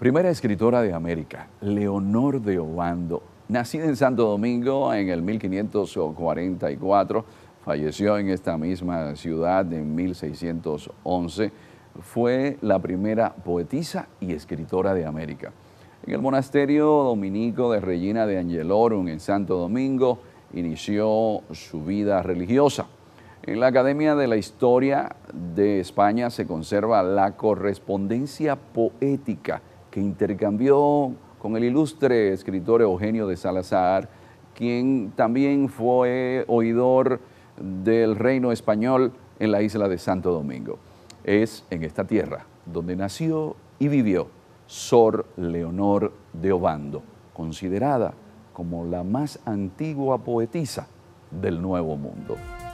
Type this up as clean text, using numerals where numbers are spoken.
Primera escritora de América, Leonor de Obando, nacida en Santo Domingo en el 1544, falleció en esta misma ciudad en 1611, fue la primera poetisa y escritora de América. En el monasterio dominico de Regina de Angelorum en Santo Domingo inició su vida religiosa. En la Academia de la Historia de España se conserva la correspondencia poética que intercambió con el ilustre escritor Eugenio de Salazar, quien también fue oidor del reino español en la isla de Santo Domingo. Es en esta tierra donde nació y vivió Sor Leonor de Obando, considerada como la más antigua poetisa del Nuevo Mundo.